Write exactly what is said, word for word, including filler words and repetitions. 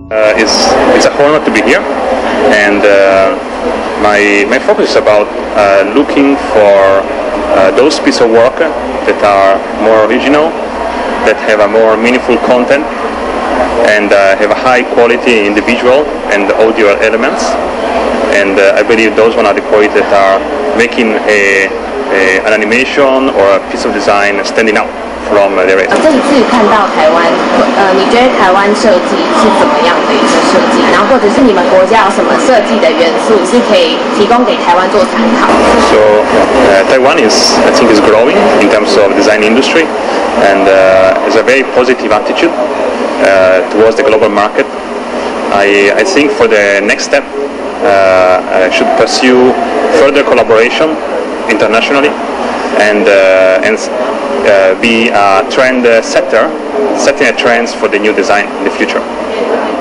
Uh, it's, it's a honor to be here, and uh, my, my focus is about uh, looking for uh, those pieces of work that are more original, that have a more meaningful content, and uh, have a high quality in the visual and the audio elements. And uh, I believe those one are the qualities that are making a, a, an animation or a piece of design standing out from the rest. 这一次看到台湾，呃，你觉得台湾设计是怎么样的一个设计？然后或者是你们国家有什么设计的元素是可以提供给台湾做参考？ So uh, Taiwan is, I think, is growing in terms of design industry, and uh, has a very positive attitude uh, towards the global market. I, I think for the next step, uh, I should pursue further collaboration internationally, and uh, and uh, be a trend setter, setting a trends for the new design in the future.